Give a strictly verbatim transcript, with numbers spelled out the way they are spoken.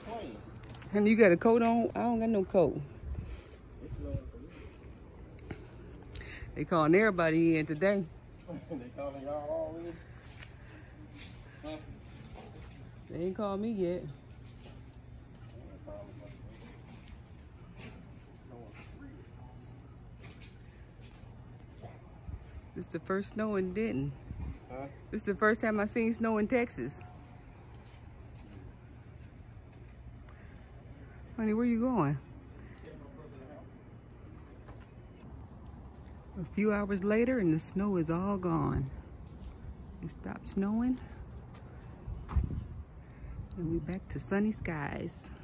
playing. And you got a coat on? I don't got no coat. They calling everybody in today. They calling y'all all in? Huh? They ain't called me yet. This is the first snow in Denton. Huh? This is the first time I seen snow in Texas. Honey, where you going? A few hours later and the snow is all gone. It stopped snowing. And we back to sunny skies.